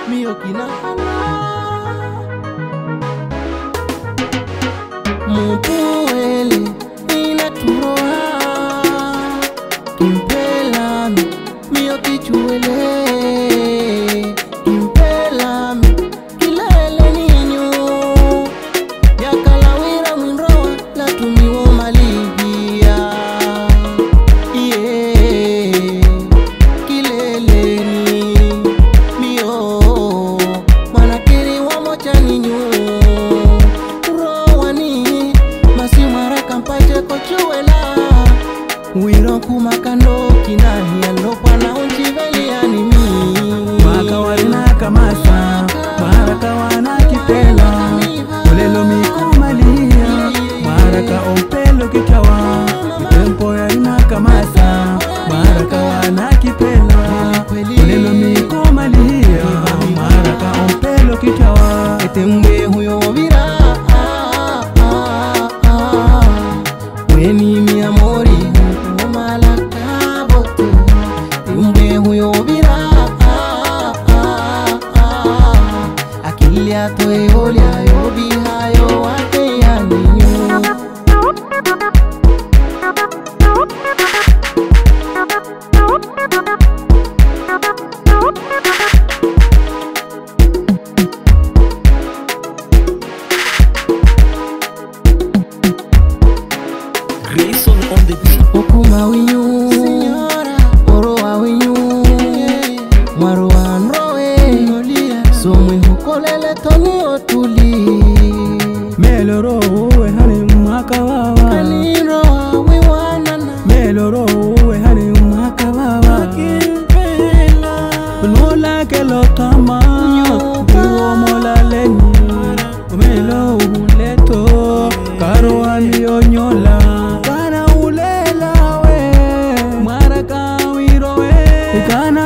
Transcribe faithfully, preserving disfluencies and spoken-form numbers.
mio kinahana mupuele inaturoa kimpelami mio kichuele kimpelami kilele ninyo yakalawira mwinroa latumiwo malibia yeah kileleni mio manakiri wa mocha ninyo rowani masimara kampache kochuela wiro kumakando kinani alopa na unchiveli animi Maka warina kamasa Maraka wana kipela Ulelo miku malia Maraka ompelo kichawa Tempo ya ina kamasa Maraka wana kipela Ulelo miku malia Maraka ompelo kichawa Etembe huyo vira Weni mi amori malaka boto Etembe huyo vira Akili ato eolia yo bihayo wate ya ninyo Grayson on the beat. Okuma winyu Signora Oroa winyu Marua nrowe Nolia Somwe hukolele toni otuli Meloro uwe hani mwaka wawa Kaniro wiwanana Meloro uwe hani mwaka wawa Kimpela Nola ke lo tama Diwo mola leni Melo uleto Karo ami onyola Kana ulela we Maraka wiro we Kana